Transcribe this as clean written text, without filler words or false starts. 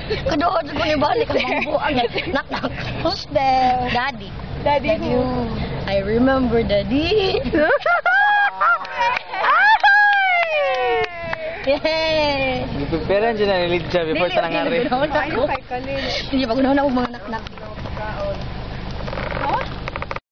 Kadood ko ni balik ang mambuang. Knock knock. Who's there? Daddy. Daddy who? I remember Daddy. Yay! Ipipiran dyan na nilid siya before sa nangyari. Ayaw kay Kalil. Hindi, pag unahon ako mga knock knock.